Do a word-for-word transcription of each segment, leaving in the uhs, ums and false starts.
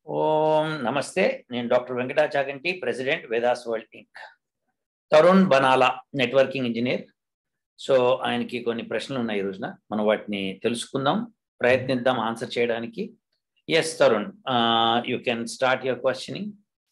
ఓం నమస్తే. నేను doctor Venkatachaganti, president Vedas world Inc. Tarun Banala networking engineer. So ఆయనకి కొన్ని ప్రశ్నలు ఉన్నాయి. ఈ రోజున మనం వాటిని తెలుసుకుందాం, ప్రయత్నిద్దాం ఆన్సర్ చేయడానికి. Yes Tarun, you can start your questioning.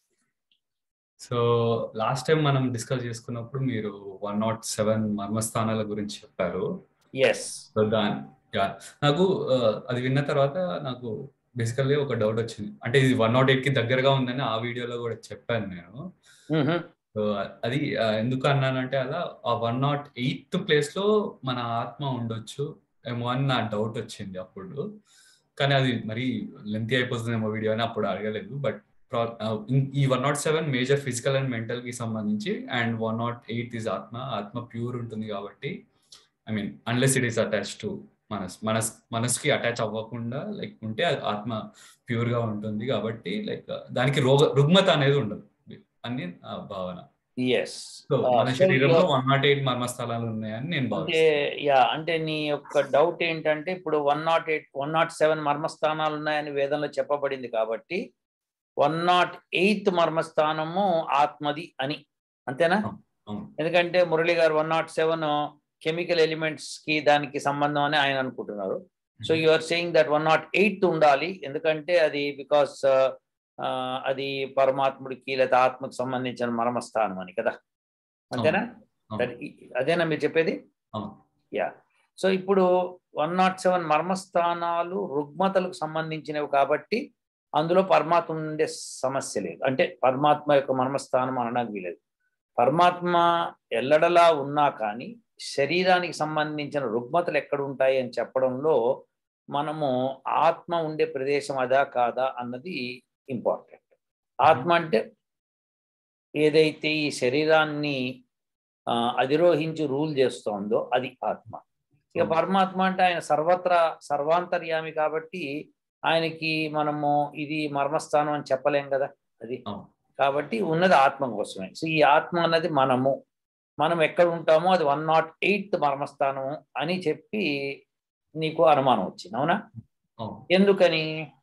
So last time మనం డిస్కస్ చేసుకున్నప్పుడు మీరు వన్ నాట్ సెవెన్ మర్మస్థానాల గురించి చెప్పారు. ఎస్. సో దాని నాకు అది విన్న తర్వాత నాకు బేసికల్లీ ఒక డౌట్ వచ్చింది. అంటే ఇది వన్ నాట్ ఎయిట్ కి దగ్గరగా ఉందని ఆ వీడియోలో కూడా చెప్పాను నేను. సో అది ఎందుకు అన్నానంటే అలా ఆ వన్ నాట్ ఎయిత్ ప్లేస్ లో మన ఆత్మ ఉండొచ్చు ఏమో అని నా డౌట్ వచ్చింది అప్పుడు. కానీ అది మరి లెంతీ అయిపోతుందేమో వీడియో అని అప్పుడు అడగలేదు. బట్ ఈ one nought seven major physical and mental కి సంబంధించి, and one nought eight is ఆత్మ. ఆత్మ ప్యూర్ ఉంటుంది కాబట్టి, I mean unless it is attach to మనస్ మనస్ మనసుకి అటాచ్ అవ్వకుండా లైక్ ఉంటే ఆత్మ ప్యూర్ గా ఉంటుంది కాబట్టి లైక్ దానికి రోగ రుగ్మత అనేది ఉండదు అని భావన. ఎస్. సో మన శరీరంలో వన్ నాట్ ఎయిట్ మర్మస్థలాలు ఉన్నాయని నేను భావిస్తున్నాను. యా, అంటే నీ యొక్క డౌట్ ఏంటంటే ఇప్పుడు one nought eight one nought seven మర్మస్థానాలు ఉన్నాయని వేదంలో చెప్పబడింది కాబట్టి వన్ నాట్ ఎయిత్ మర్మస్థానము ఆత్మది అని, అంతేనా? ఎందుకంటే మురళి గారు one nought seven chemical elements కి దానికి సంబంధం అని ఆయన అనుకుంటున్నారు. So you are saying that one nought eight ఉండాలి, ఎందుకంటే అది బికాస్ అది పరమాత్ముడికి లేదా ఆత్మకు సంబంధించిన మర్మస్థానం అని కదా, అంతేనా? అదేనా మీరు చెప్పేది? యా. సో ఇప్పుడు వన్ నాట్ సెవెన్ మర్మస్థానాలు రుగ్మతలకు సంబంధించినవి కాబట్టి అందులో పరమాత్మ ఉండే సమస్య లేదు. అంటే పరమాత్మ యొక్క మర్మస్థానం అనడానికి వీలేదు. పరమాత్మ ఎల్లడలా ఉన్నా కానీ శరీరానికి సంబంధించిన రుగ్మతలు ఎక్కడ ఉంటాయి అని చెప్పడంలో మనము ఆత్మ ఉండే ప్రదేశం అదా కాదా అన్నది ఇంపార్టెంట్. ఆత్మ అంటే ఏదైతే ఈ శరీరాన్ని అధిరోహించి రూల్ చేస్తోందో అది ఆత్మ. ఇక పరమాత్మ అంటే ఆయన సర్వత్రా సర్వాంతర్యామి కాబట్టి ఆయనకి మనము ఇది మర్మస్థానం అని చెప్పలేం కదా అది. కాబట్టి ఉన్నది ఆత్మ కోసమే. సో ఈ ఆత్మ అన్నది మనము మనం ఎక్కడ ఉంటామో అది వన్ నాట్ ఎయిత్ మర్మస్థానం అని చెప్పి నీకు అనుమానం వచ్చింది, అవునా? ఎందుకని?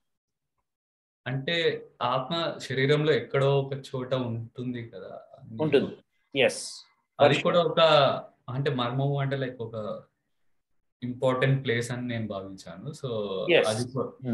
అంటే ఆత్మ శరీరంలో ఎక్కడో ఒక చోట ఉంటుంది కదా. ఉంటుంది. ఎస్. అది కూడా ఒక అంటే మర్మము అంటే లైక్ ఒక ఇంపార్టెంట్ ప్లేస్ అని నేను భావించాను. సో అది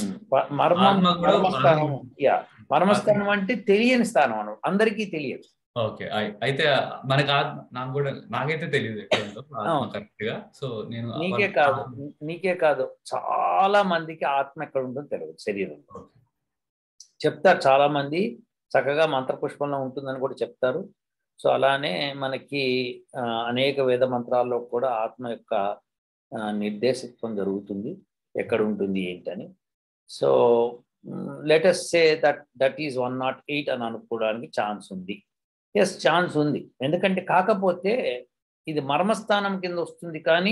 మర్మస్థానం అంటే తెలియని స్థానం అను, అందరికీ తెలియదు. ఓకే, అయితే మనకు నాకు కూడా నాకైతే తెలియదు ఎక్కడ కరెక్ట్ గా. సో నేను నీకే కాదు నీకే కాదు చాలా మందికి ఆత్మ ఎక్కడ ఉంటుందో తెలియదు. శరీరంలో చెప్తారు చాలా మంది, చక్కగా మంత్రపుష్పంలో ఉంటుందని కూడా చెప్తారు. సో అలానే మనకి అనేక వేద మంత్రాల్లో కూడా ఆత్మ యొక్క నిర్దేశిత్వం జరుగుతుంది, ఎక్కడ ఉంటుంది ఏంటని. So let us say that that is one nought eight అని అనుకోవడానికి ఛాన్స్ ఉంది. ఎస్, ఛాన్స్ ఉంది. ఎందుకంటే కాకపోతే ఇది మర్మస్థానం కింద వస్తుంది కానీ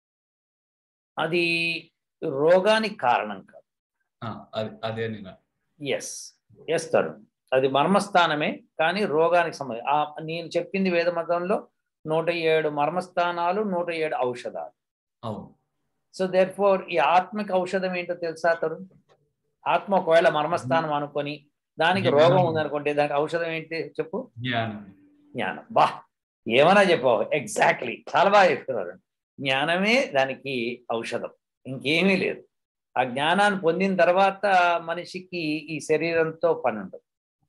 అది రోగానికి కారణం కాదు. అదే ఎస్ ఎస్ తరుణ్, అది మర్మస్థానమే కానీ రోగానికి సంబంధించి. నేను చెప్పింది వేద మతంలో నూట ఏడు మర్మస్థానాలు, నూట ఏడు ఔషధాలు. సో దేర్ ఫోర్ ఈ ఆత్మకి ఔషధం ఏంటో తెలుసా తరుణ్? ఆత్మ ఒకవేళ మర్మస్థానం అనుకొని దానికి రోగం ఉందనుకుంటే దానికి ఔషధం ఏంటి చెప్పు? జ్ఞానం. బా, ఏమన్నా చెప్పావు. ఎగ్జాక్ట్లీ, చాలా బాగా చెప్తున్నారు. జ్ఞానమే దానికి ఔషధం, ఇంకేమీ లేదు. ఆ జ్ఞానాన్ని పొందిన తర్వాత మనిషికి ఈ శరీరంతో పని ఉండదు.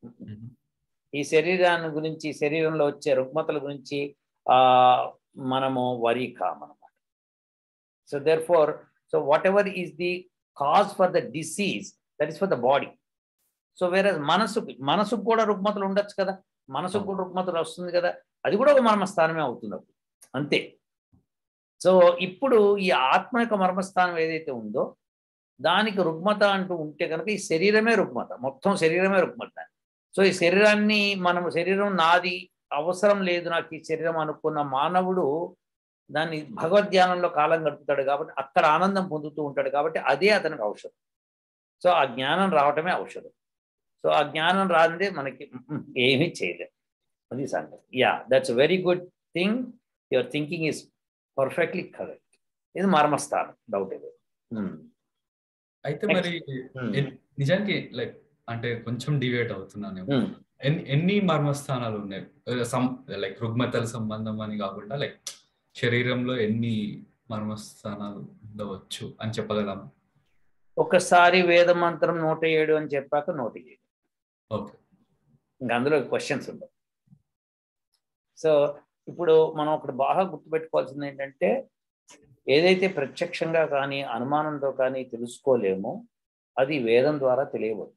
ఈ శరీరాన్ని గురించి, శరీరంలో వచ్చే రుగ్మతల గురించి ఆ మనము వరి కామనమాట. So therefore so whatever is the cause for the disease, that is for the body. So వేరే మనసుకు మనసుకు కూడా రుగ్మతలు ఉండొచ్చు కదా, మనసుకు కూడా రుగ్మతలు వస్తుంది కదా, అది కూడా ఒక మర్మస్థానమే అవుతుంది అప్పుడు, అంతే. సో ఇప్పుడు ఈ ఆత్మ యొక్క మర్మస్థానం ఏదైతే ఉందో దానికి రుగ్మత అంటూ ఉంటే కనుక ఈ శరీరమే రుగ్మత, మొత్తం శరీరమే రుగ్మత. సో ఈ శరీరాన్ని మనం శరీరం నాది, అవసరం లేదు నాకు ఈ శరీరం అనుకున్న మానవుడు దాన్ని భగవద్ధ్యానంలో కాలం గడుపుతాడు కాబట్టి అక్కడ ఆనందం పొందుతూ ఉంటాడు కాబట్టి అదే అతనికి ఔషధం. సో ఆ జ్ఞానం రావటమే ఔషధం. సో ఆ జ్ఞానం రాందే మనకి ఏమీ చేయలేదు, అది సంగతి. Yeah, that's very good thing. Your thinking is perfectly correct. ఇది మర్మస్థానం, డౌట్ ఇది. అయితే మరి నిజానికి లైక్ అంటే కొంచెం డివేట్ అవుతున్నానేమో. ఎన్ని ఎన్ని మర్మస్థానాలు ఉన్నాయి? సమ్ లైక్ రుగ్మతల సంబంధం అని కాకుండా లైక్ శరీరంలో ఎన్ని మర్మస్థానాలు ఉండవచ్చు అని చెప్పగలమా? ఒకసారి వేద మంత్రం నూట ఏడు అని చెప్పాక నూట ఏడు. ఓకే. ఇంకా అందులో క్వశ్చన్స్ ఉండవు. సో ఇప్పుడు మనం ఒకటి బాగా గుర్తుపెట్టుకోవాల్సింది ఏంటంటే, ఏదైతే ప్రత్యక్షంగా కానీ అనుమానంతో కానీ తెలుసుకోలేమో అది వేదం ద్వారా తెలియబడుతుంది.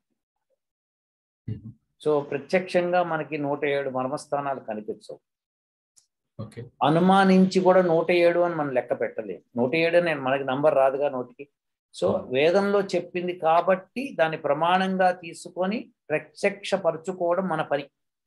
సో ప్రత్యక్షంగా మనకి నూట ఏడు మర్మస్థానాలు కనిపించవు. ఓకే. అనుమానించి కూడా నూట ఏడు అని మనం లెక్క పెట్టలేము. నూట ఏడు నేను మనకి నంబర్ రాదుగా నోటికి. సో వేదంలో చెప్పింది కాబట్టి దాన్ని ప్రమాణంగా తీసుకొని ప్రత్యక్షపరచుకోవడం మన పని.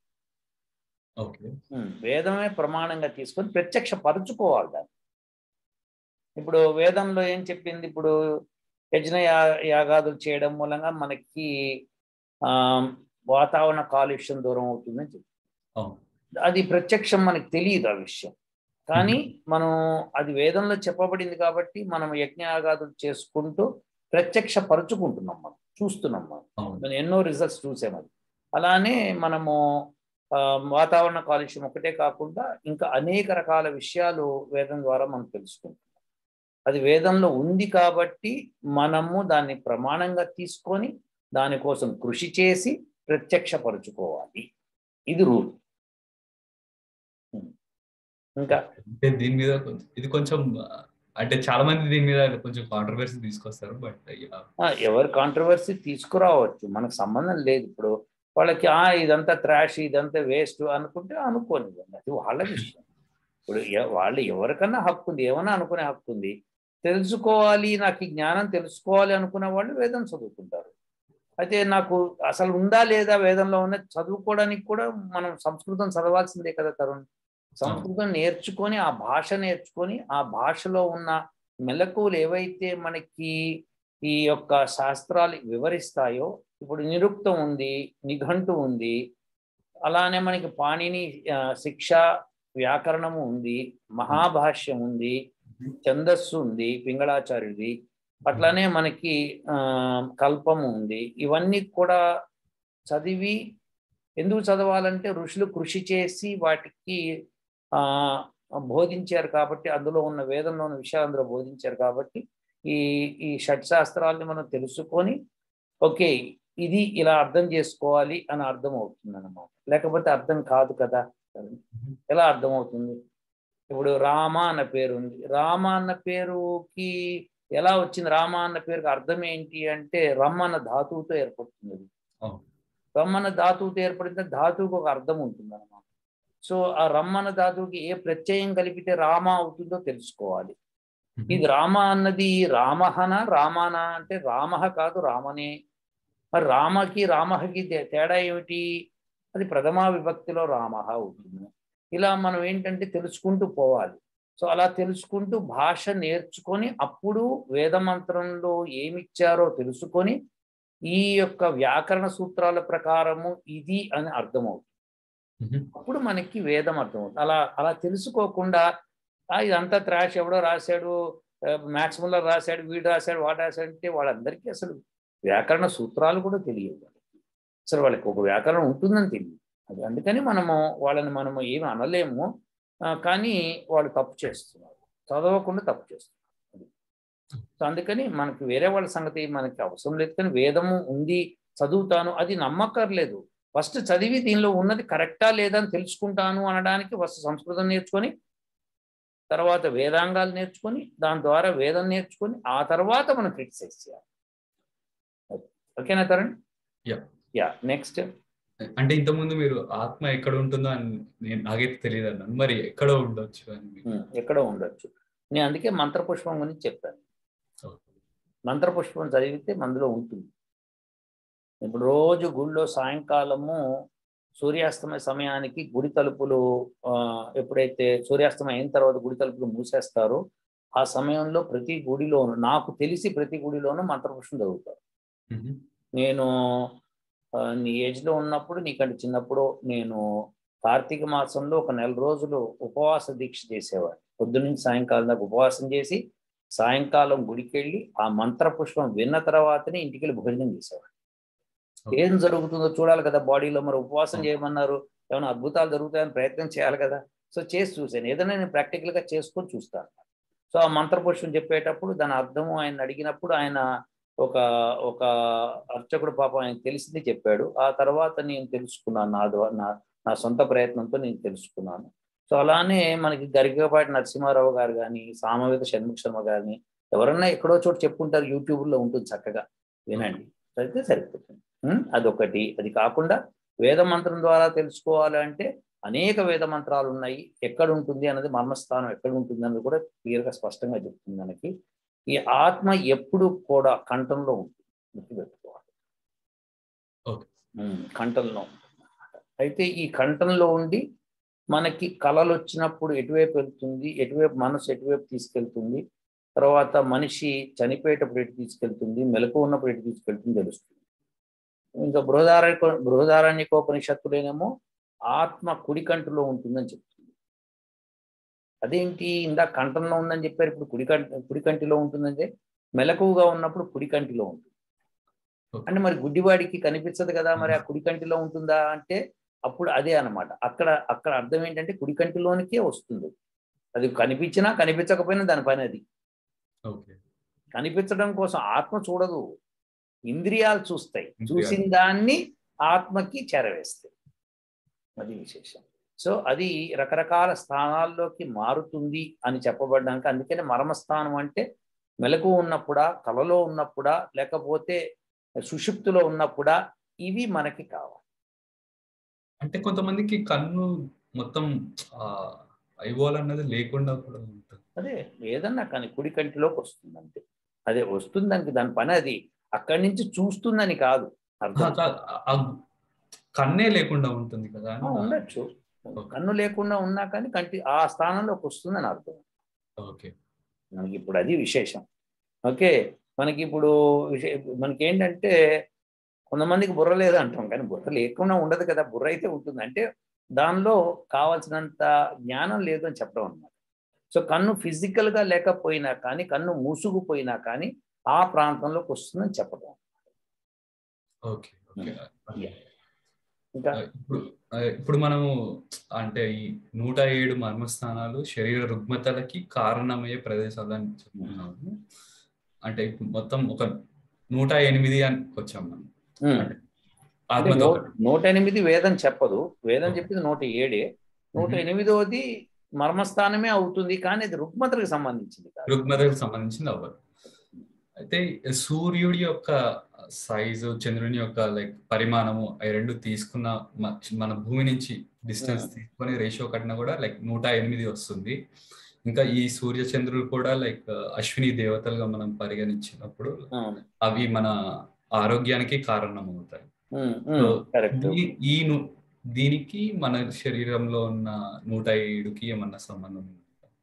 వేదమే ప్రమాణంగా తీసుకొని ప్రత్యక్షపరచుకోవాలి దాన్ని. ఇప్పుడు వేదంలో ఏం చెప్పింది? ఇప్పుడు యజ్ఞ యాగాదులు చేయడం మూలంగా మనకి ఆ వాతావరణ కాలుష్యం దూరం అవుతుందని చెప్పి, అది ప్రత్యక్షం మనకి తెలియదు ఆ విషయం. కానీ మనం అది వేదంలో చెప్పబడింది కాబట్టి మనం యజ్ఞయాగాదులు చేసుకుంటూ ప్రత్యక్ష పరుచుకుంటున్నాం, మనం చూస్తున్నాం. మనం మనం ఎన్నో రిజల్ట్స్ చూసాం. అది అలానే మనము వాతావరణ కాలుష్యం ఒకటే కాకుండా ఇంకా అనేక రకాల విషయాలు వేదం ద్వారా మనం తెలుసుకుంటున్నాం. అది వేదంలో ఉంది కాబట్టి మనము దాన్ని ప్రమాణంగా తీసుకొని దానికోసం కృషి చేసి ప్రత్యక్షపరుచుకోవాలి. ఇది రూల్. ఇంకా దీని మీద ఇది కొంచెం అంటే చాలా మంది దీని మీద కొంచెం కాంట్రవర్సీ తీసుకొస్తారు. బట్ ఎవరు కాంట్రవర్సీ తీసుకురావచ్చు, మనకు సంబంధం లేదు. ఇప్పుడు వాళ్ళకి ఆ ఇదంతా త్రాష్, ఇదంతా వేస్ట్ అనుకుంటే అనుకోని, అది వాళ్ళ విషయం. ఇప్పుడు వాళ్ళు ఎవరికన్నా హక్కు ఉంది, ఏమన్నా అనుకునే హక్కు ఉంది. తెలుసుకోవాలి, నాకు ఈ జ్ఞానం తెలుసుకోవాలి అనుకునే వాళ్ళు వేదం చదువుకుంటారు. అయితే నాకు అసలు ఉందా లేదా వేదంలో ఉన్న చదువుకోవడానికి కూడా మనం సంస్కృతం చదవాల్సిందే కదా తరుణ్. సంస్కృతం నేర్చుకొని ఆ భాష నేర్చుకొని ఆ భాషలో ఉన్న మెలకువలు ఏవైతే మనకి ఈ యొక్క శాస్త్రాలు వివరిస్తాయో, ఇప్పుడు నిరుక్తం ఉంది, నిఘంటు ఉంది, అలానే మనకి పాణిని శిక్ష వ్యాకరణము ఉంది, మహాభాష్యం ఉంది, ఛందస్సు ఉంది పింగళాచార్యుడి, అట్లానే మనకి ఆ కల్పము ఉంది. ఇవన్నీ కూడా చదివి ఎందుకు చదవాలంటే ఋషులు కృషి చేసి వాటికి ఆ బోధించారు కాబట్టి, అందులో ఉన్న వేదంలో ఉన్న విషయాలు అందులో బోధించారు కాబట్టి ఈ ఈ షట్శాస్త్రాలని మనం తెలుసుకొని ఓకే ఇది ఇలా అర్థం చేసుకోవాలి అని అర్థం అవుతుంది అన్నమాట. లేకపోతే అర్థం కాదు కదా. ఎలా అర్థం అవుతుంది? ఇప్పుడు రామ అన్న పేరు ఉంది, రామ అన్న పేరుకి ఎలా వచ్చింది? రామ అన్న పేరుకి అర్థం ఏంటి అంటే రమ్ అన్న ధాతువుతో ఏర్పడుతుంది. రమ్ అన్న ధాతువుతో ఏర్పడితే ధాతువుకి ఒక అర్థం ఉంటుంది అన్నమాట. సో ఆ రమ్ అన్న ధాతువుకి ఏ ప్రత్యయం కలిపితే రామ అవుతుందో తెలుసుకోవాలి. ఇది రామ అన్నది రామహన రామాన అంటే రామహ కాదు రామనే. మరి రామకి రామహకి తేడా ఏమిటి? అది ప్రథమా విభక్తిలో రామహ అవుతుంది. ఇలా మనం ఏంటంటే తెలుసుకుంటూ పోవాలి. సో అలా తెలుసుకుంటూ భాష నేర్చుకొని అప్పుడు వేదమంత్రంలో ఏమిచ్చారో తెలుసుకొని ఈ యొక్క వ్యాకరణ సూత్రాల ప్రకారము ఇది అని అర్థమవుతుంది. అప్పుడు మనకి వేదం అర్థమవుతుంది. అలా అలా తెలుసుకోకుండా ఇదంతా త్రాష్, ఎవడో రాశాడు, మ్యాథ్స్లో రాశాడు, వీడు రాశాడు, వాడు రాశాడు అంటే వాళ్ళందరికీ అసలు వ్యాకరణ సూత్రాలు కూడా తెలియదు. వాళ్ళకి అసలు వాళ్ళకి ఒక వ్యాకరణం ఉంటుందని తెలియదు. అది అందుకని మనము వాళ్ళని మనము ఏమి అనలేము. కానీ వాళ్ళు తప్పు చేస్తున్నారు, చదవకుండా తప్పు చేస్తున్నారు. సో అందుకని మనకి వేరే వాళ్ళ సంగతి మనకి అవసరం లేదు. కానీ వేదము ఉంది, చదువుతాను, అది నమ్మక్కర్లేదు. ఫస్ట్ చదివి దీనిలో ఉన్నది కరెక్టా లేదా అని తెలుసుకుంటాను అనడానికి ఫస్ట్ సంస్కృతం నేర్చుకొని, తర్వాత వేదాంగాలు నేర్చుకొని, దాని ద్వారా వేదం నేర్చుకొని ఆ తర్వాత మనం క్రిటిసైజ్ చేయాలి. ఓకేనా తరుణ్? Yeah next. అంటే ఇంతకుముందు మీరు ఆత్మ ఎక్కడ ఉంటుందో అని నేను నాకైతే తెలియదు అన్నాను. మరి ఎక్కడ ఉండొచ్చు అని? ఎక్కడ ఉండొచ్చు నేను అందుకే మంత్రపుష్పం గురించి చెప్పాను. మంత్రపుష్పం చదివితే అందులో ఉంటుంది. ఇప్పుడు రోజు గుడిలో సాయంకాలము సూర్యాస్తమయ సమయానికి గుడి తలుపులు ఎప్పుడైతే సూర్యాస్తమయం అయిన తర్వాత గుడి తలుపులు మూసేస్తారో ఆ సమయంలో ప్రతి గుడిలోనూ, నాకు తెలిసి ప్రతి గుడిలోనూ మంత్రపుష్పం చదువుతారు. నేను నీ ఏజ్లో ఉన్నప్పుడు, నీకంటే చిన్నప్పుడు, నేను కార్తీక మాసంలో ఒక నెల రోజులు ఉపవాస దీక్ష చేసేవాడిని. పొద్దున్నుంచి సాయంకాలం దాకా ఉపవాసం చేసి సాయంకాలం గుడికి వెళ్ళి ఆ మంత్రపుష్పం విన్న తర్వాతనే ఇంటికి వెళ్ళి భోజనం చేసేవాడిని. ఏం జరుగుతుందో చూడాలి కదా బాడీలో. మరి ఉపవాసం చేయమన్నారు, ఏమైనా అద్భుతాలు జరుగుతాయని ప్రయత్నం చేయాలి కదా. సో చేసి చూశాను, ఏదైనా నేను ప్రాక్టికల్గా చేసుకొని చూస్తాను. సో ఆ మంత్రపురుషుని చెప్పేటప్పుడు దాని అర్థము ఆయన అడిగినప్పుడు ఆయన ఒక ఒక అర్చకుడు పాపం ఆయన తెలిసింది చెప్పాడు. ఆ తర్వాత నేను తెలుసుకున్నాను, నా నా నా సొంత ప్రయత్నంతో నేను తెలుసుకున్నాను. సో అలానే మనకి గరికపాటి నరసింహారావు గారు కానీ, సామవేద షణ్ముఖ శర్మ గారిని ఎవరన్నా ఎక్కడో చోటు చెప్పుకుంటారు, యూట్యూబ్లో ఉంటుంది, చక్కగా వినండి, అయితే సరిపోతుంది. అదొకటి. అది కాకుండా వేద మంత్రం ద్వారా తెలుసుకోవాలంటే అనేక వేద మంత్రాలు ఉన్నాయి. ఎక్కడ ఉంటుంది అన్నది, మర్మస్థానం ఎక్కడ ఉంటుంది అన్నది కూడా క్లియర్గా స్పష్టంగా చెప్తుంది మనకి. ఈ ఆత్మ ఎప్పుడు కూడా కంఠంలో ఉంటుంది, గుర్తుపెట్టుకోవాలి. కంఠంలో అయితే ఈ కంఠంలో ఉండి మనకి కళలు వచ్చినప్పుడు ఎటువైపు వెళ్తుంది, ఎటువైపు మనసు ఎటువైపు తీసుకెళ్తుంది, తర్వాత మనిషి చనిపోయేటప్పుడు ఎటు తీసుకెళ్తుంది, మెలకు ఉన్నప్పుడు ఎటు తీసుకెళ్తుంది తెలుస్తుంది. ఇంకా బృహదారణ్య బృహదారణ్యకోపనిషత్తులేనేమో ఆత్మ కుడి కంటిలో ఉంటుందని చెప్తుంది. అదేంటి, ఇందాక కంఠంలో ఉందని చెప్పారు, ఇప్పుడు కుడి కంటి కుడి కంటిలో ఉంటుందంటే మెలకువగా ఉన్నప్పుడు కుడి కంటిలో ఉంటుంది అంటే మరి గుడ్డివాడికి కనిపించదు కదా, మరి ఆ కుడి కంటిలో ఉంటుందా అంటే అప్పుడు అదే అనమాట. అక్కడ అక్కడ అర్థం ఏంటంటే కుడి కంటిలోనికే వస్తుంది. అది కనిపించినా కనిపించకపోయినా దాని పని అది. కనిపించడం కోసం ఆత్మ చూడదు, ఇంద్రియాలు చూస్తాయి, చూసిన దాన్ని ఆత్మకి చేరవేస్తాయి, అది విశేషం. సో అది రకరకాల స్థానాల్లోకి మారుతుంది అని చెప్పబడ్డాక, అందుకనే మర్మస్థానం అంటే మెలకు ఉన్నప్పుడా, కలలో ఉన్నప్పుడా, లేకపోతే సుషుప్తిలో ఉన్నప్పుడా, ఇవి మనకి కావాలి. అంటే కొంతమందికి కన్ను మొత్తం ఐవాల్ అన్నది లేకుండా కూడా ఉంటుంది. అదే ఏదన్నా కానీ కుడి కంటిలోకి వస్తుంది అంతే, అదే వస్తుందానికి దాని పని అది. అక్కడి నుంచి చూస్తుందని కాదు అర్థం. కన్నే లేకుండా ఉంటుంది కదా, ఉండొచ్చు. కన్ను లేకుండా ఉన్నా కానీ కంటి ఆ స్థానంలోకి వస్తుందని అర్థం. ఓకే, మనకి ఇప్పుడు అది విశేషం. ఓకే, మనకి ఇప్పుడు విశే మనకి ఏంటంటే కొంతమందికి బుర్ర లేదు అంటాం, కానీ బుర్ర లేకుండా ఉండదు కదా, బుర్ర అయితే ఉంటుంది. అంటే దానిలో కావాల్సినంత జ్ఞానం లేదు అని చెప్పడం అన్నమాట. సో కన్ను ఫిజికల్గా లేకపోయినా కానీ, కన్ను మూసుకుపోయినా కానీ ఆ ప్రాంతంలోకి వస్తుందని చెప్పడం. ఓకే, ఇంకా ఇప్పుడు ఇప్పుడు మనము అంటే ఈ నూట ఏడు మర్మస్థానాలు శరీర రుగ్మతలకి కారణమయ్యే ప్రదేశాలు అని చెప్తున్నాము. అంటే ఇప్పుడు మొత్తం ఒక నూట ఎనిమిది అని వచ్చాం మనం. ఆత్మతో నూట ఎనిమిది వేదం చెప్పదు, వేదం చెప్పింది నూట ఏడే. నూట ఎనిమిదోది మర్మస్థానమే అవుతుంది, కానీ అది రుగ్మతలకు సంబంధించింది కాదు. రుగ్మతలకు సంబంధించింది అవ్వదు. అయితే సూర్యుడి యొక్క సైజు, చంద్రుని యొక్క లైక్ పరిమాణము, అవి రెండు తీసుకున్న మన భూమి నుంచి డిస్టెన్స్ తీసుకొని రేషియో కట్టినా కూడా లైక్ నూట ఎనిమిది వస్తుంది. ఇంకా ఈ సూర్య చంద్రులు కూడా లైక్ అశ్విని దేవతలుగా మనం పరిగణించినప్పుడు అవి మన ఆరోగ్యానికి కారణం అవుతాయి. ఈ దీనికి మన శరీరంలో ఉన్న నూట ఏడుకి ఏమన్నా సంబంధం ఉంది?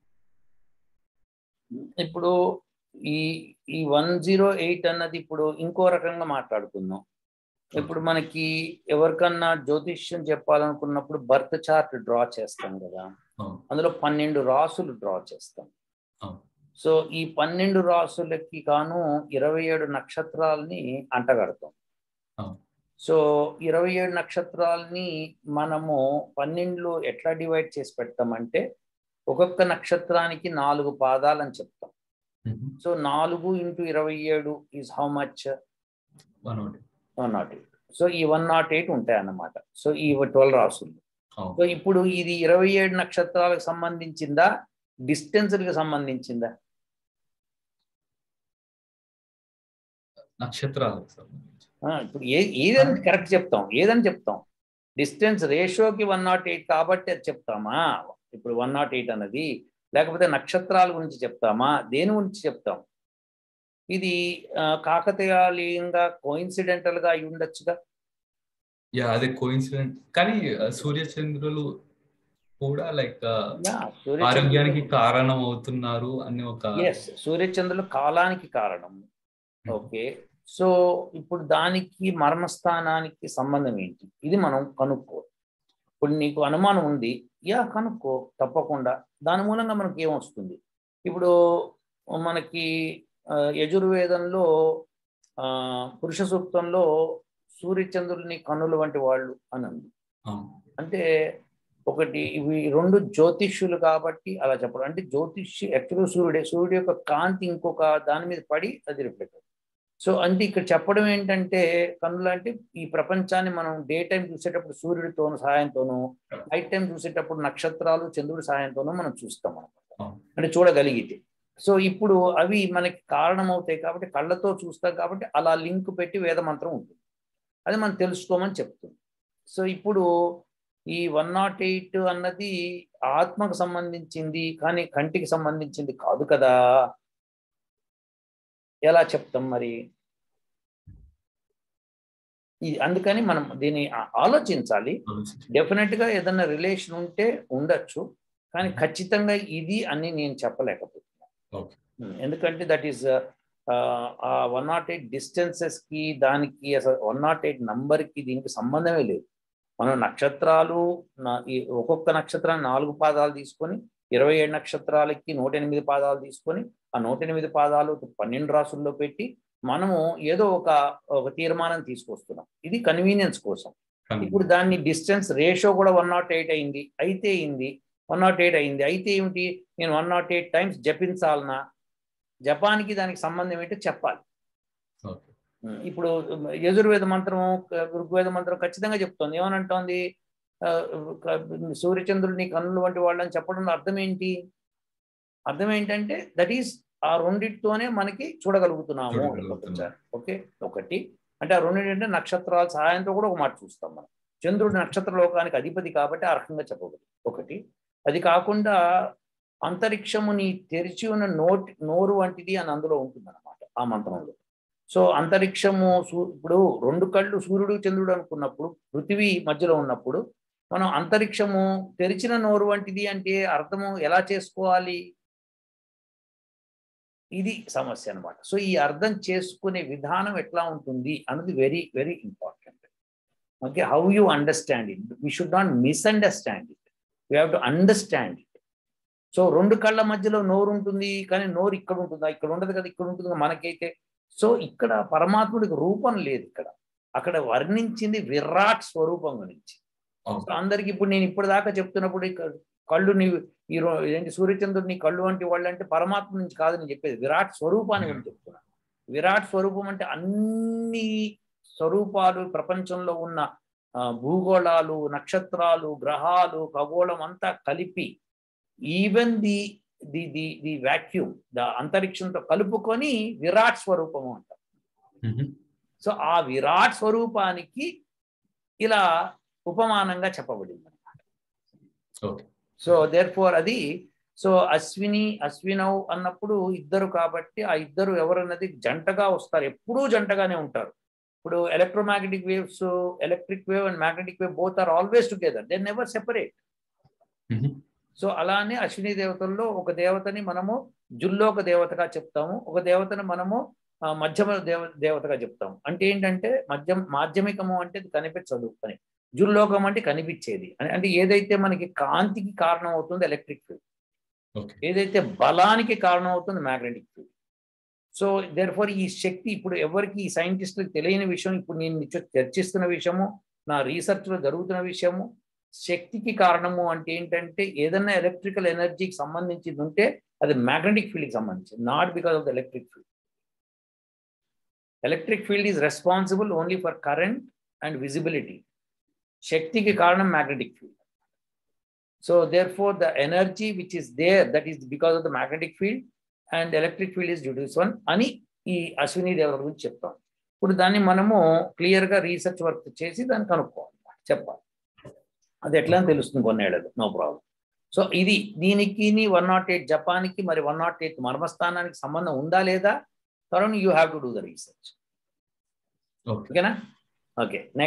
ఇప్పుడు ఈ ఈ వన్ జీరో ఎయిట్ అన్నది ఇప్పుడు ఇంకో రకంగా మాట్లాడుకుందాం. ఇప్పుడు మనకి ఎవరికన్నా జ్యోతిష్యం చెప్పాలనుకున్నప్పుడు బర్త్ చార్ట్ డ్రా చేస్తాం కదా, అందులో పన్నెండు రాసులు డ్రా చేస్తాం. సో ఈ పన్నెండు రాసులకి గాను ఇరవై ఏడు నక్షత్రాలని అంటగడతాం. సో ఇరవై ఏడు నక్షత్రాలని మనము పన్నెండులో ఎట్లా డివైడ్ చేసి పెడతామంటే, ఒక్కొక్క నక్షత్రానికి నాలుగు పాదాలని చెప్తాం. సో నాలుగు ఇంటూ ఇరవై ఏడు is how much? One nought eight. So ఈ వన్ నాట్ ఎయిట్ ఉంటాయి అన్నమాట. సో ఈ ట్వెల్వ్ రాసులు. సో ఇప్పుడు ఇది ఇరవై ఏడు నక్షత్రాలకు సంబంధించిందా, డిస్టెన్స్కి సంబంధించిందా? నక్షత్రాలకు ఇప్పుడు ఏ ఏదని కరెక్ట్ చెప్తాం, ఏదని చెప్తాం? డిస్టెన్స్ రేషియోకి వన్ నాట్ ఎయిట్ కాబట్టి అది చెప్తామా ఇప్పుడు వన్ నాట్ ఎయిట్ అన్నది, లేకపోతే నక్షత్రాల గురించి చెప్తామా, దేని గురించి చెప్తాం? ఇది కాకతీయాలీయంగా కోయిన్సిడెంటల్గా అయి ఉండొచ్చుగా. యా అదే కోయిన్సిడెంట్, కానీ సూర్య చంద్రులు కూడా లైక్ ఆరోగ్యానికి కారణం అవుతున్నారు అని ఒక. ఎస్, సూర్యచంద్రులు కాలానికి కారణం. ఓకే, సో ఇప్పుడు దానికి మర్మస్థానానికి సంబంధం ఏంటి, ఇది మనం కనుక్కో. ఇప్పుడు నీకు అనుమానం ఉంది, యా కనుక్కో తప్పకుండా. దాని మూలంగా మనకి ఏమొస్తుంది? ఇప్పుడు మనకి యజుర్వేదంలో పురుష సూక్తంలో సూర్యచంద్రుల్ని కన్నులు వంటి వాళ్ళు అని అంది. అంటే ఒకటి ఇవి రెండు జ్యోతిష్యులు కాబట్టి అలా చెప్పడం. అంటే జ్యోతిష్యు యాక్చువల్గా సూర్యుడే, సూర్యుడు యొక్క కాంతి ఇంకొక దాని మీద పడి అది రిఫ్లెక్ట్ అవుతుంది. సో అంటే ఇక్కడ చెప్పడం ఏంటంటే కన్నులు అంటే ఈ ప్రపంచాన్ని మనం డే టైం చూసేటప్పుడు సూర్యుడితోనూ సహాయంతోనూ, నైట్ టైం చూసేటప్పుడు నక్షత్రాలు చంద్రుడి సహాయంతోనూ మనం చూస్తాం అనమాట, అంటే చూడగలిగితే. సో ఇప్పుడు అవి మనకి కారణం అవుతాయి కాబట్టి కళ్ళతో చూస్తాం కాబట్టి అలా లింక్ పెట్టి వేదమంత్రం ఉంటుంది, అది మనం తెలుసుకోమని చెప్తుంది. సో ఇప్పుడు ఈ వన్ నాట్ ఎయిట్ అన్నది ఆత్మకు సంబంధించింది కానీ కంటికి సంబంధించింది కాదు కదా, ఎలా చెప్తాం మరి? ఇది అందుకని మనం దీన్ని ఆలోచించాలి. డెఫినెట్ గా ఏదన్నా రిలేషన్ ఉంటే ఉండొచ్చు, కానీ ఖచ్చితంగా ఇది అని నేను చెప్పలేకపోతున్నాను. ఎందుకంటే that is uh one nought eight distances కి దానికి అసలు వన్ నాట్ ఎయిట్ నంబర్ కి దీనికి సంబంధమే లేదు. మనం నక్షత్రాలు ఒక్కొక్క నక్షత్రాన్ని నాలుగు పాదాలు తీసుకొని ఇరవై ఏడు నక్షత్రాలకి నూట ఎనిమిది పాదాలు తీసుకొని ఆ నూట ఎనిమిది పాదాలు పన్నెండు రాసుల్లో పెట్టి మనము ఏదో ఒక ఒక తీర్మానం తీసుకొస్తున్నాం, ఇది కన్వీనియన్స్ కోసం. ఇప్పుడు దాన్ని డిస్టెన్స్ రేషియో కూడా వన్ నాట్ ఎయిట్ అయింది, అయితే అయింది వన్ నాట్ ఎయిట్ అయింది అయితే ఏమిటి, నేను వన్ నాట్ ఎయిట్ టైమ్స్ జపించాలనా, జపానికి దానికి సంబంధం ఏంటో చెప్పాలి. ఇప్పుడు యజుర్వేద మంత్రం ఋగ్వేద మంత్రం ఖచ్చితంగా చెప్తోంది, ఏమనంటోంది, సూర్యచంద్రుడిని కన్నులు వంటి వాళ్ళని చెప్పడంలో అర్థం ఏంటి? అర్థం ఏంటంటే దట్ ఈస్ ఆ రెండింటితోనే మనకి చూడగలుగుతున్నాము. ఓకే, ఒకటి అంటే ఆ రెండింటి అంటే నక్షత్రాల సహాయంతో కూడా ఒక మాట చూస్తాం మనం. చంద్రుడి నక్షత్ర లోకానికి అధిపతి కాబట్టి ఆ రకంగా చెప్పగలదు ఒకటి. అది కాకుండా అంతరిక్షముని తెరిచి ఉన్న నోటి నోరు వంటిది అని అందులో ఉంటుంది అన్నమాట ఆ మంత్రంలో. సో అంతరిక్షము ఇప్పుడు రెండు కళ్ళు సూర్యుడు చంద్రుడు అనుకున్నప్పుడు పృథివీ మధ్యలో ఉన్నప్పుడు మనం అంతరిక్షము తెరిచిన నోరు వంటిది అంటే అర్థము ఎలా చేసుకోవాలి? ఇది సమస్య అనమాట. సో ఈ అర్థం చేసుకునే విధానం ఎట్లా ఉంటుంది అన్నది very very important. Okay, how you understand it, we should not misunderstand it, we have to understand it. So రెండు కళ్ళ మధ్యలో నోరు ఉంటుంది కానీ నోరు ఇక్కడ ఉంటుందా? ఇక్కడ ఉండదు కదా, ఇక్కడ ఉంటుంది మనకైతే. సో ఇక్కడ పరమాత్ముడికి రూపం లేదు, ఇక్కడ అక్కడ వర్ణించింది విరాట్ స్వరూపం గురించి. సో అందరికి ఇప్పుడు నేను ఇప్పుడు దాకా చెప్తున్నప్పుడు కళ్ళు నీ ఈ ఏంటి సూర్యచంద్రుడిని కళ్ళు వంటి వాళ్ళు అంటే పరమాత్మ నుంచి కాదు నేను చెప్పేది, విరాట్ స్వరూపాన్ని గురించి చెప్తున్నాను. విరాట్ స్వరూపం అంటే అన్ని స్వరూపాలు ప్రపంచంలో ఉన్న భూగోళాలు, నక్షత్రాలు, గ్రహాలు, ఖగోళం అంతా కలిపి even the the the the vacuum the అంతరిక్షంతో కలుపుకొని విరాట్ స్వరూపము అంటారు. సో ఆ విరాట్ స్వరూపానికి ఇలా ఉపమానంగా చెప్పబడింది అన్నమాట. సో దేర్ ఫోర్ అది సో అశ్విని అశ్వినవ్ అన్నప్పుడు ఇద్దరు కాబట్టి ఆ ఇద్దరు ఎవరన్నది జంటగా వస్తారు, ఎప్పుడూ జంటగానే ఉంటారు. ఇప్పుడు electromagnetic waves, electric wave and magnetic wave both are always together, they never separate. So అలానే అశ్విని దేవతల్లో ఒక దేవతని మనము జుల్లోక దేవతగా చెప్తాము, ఒక దేవతని మనము మధ్యమ దేవ దేవతగా చెప్తాము. అంటే ఏంటంటే మధ్యం మాధ్యమికము అంటే కనిపించదు అని, జుల్లోకం అంటే కనిపించేది అని. అంటే ఏదైతే మనకి కాంతికి కారణం అవుతుంది ఎలక్ట్రిక్ ఫీల్డ్, ఏదైతే బలానికి కారణం అవుతుంది magnetic field. So therefore ఈ శక్తి ఇప్పుడు ఎవరికి ఈ సైంటిస్టులకు తెలియని విషయం, ఇప్పుడు నేను చర్చిస్తున్న విషయము, నా రీసెర్చ్లో జరుగుతున్న విషయము. శక్తికి కారణము అంటే ఏంటంటే ఏదన్నా ఎలక్ట్రికల్ ఎనర్జీకి సంబంధించింది ఉంటే అది మ్యాగ్నెటిక్ ఫీల్డ్కి సంబంధించింది, not because of the electric field. Electric field is responsible only for current and visibility. శక్తికి కారణం magnetic field. So therefore the energy which is there that is because of the magnetic field and electric field is due to this one అని ఈ అశ్విని దేవత గురించి చెప్తాం. ఇప్పుడు దాన్ని మనము క్లియర్గా రీసెర్చ్ వర్క్ చేసి దాన్ని కనుక్కోవాలి, చెప్పాలి. అది ఎట్లా తెలుస్తుంది కొన్నేళ్ళది, నో ప్రాబ్లం. సో ఇది దీనికి వన్ నాట్ ఎయిట్ జపాన్కి మరి వన్ నాట్ ఎయిట్ మర్మస్థానానికి సంబంధం ఉందా లేదా? Tarun, you have to do the research. ఓకేనా? ఓకే.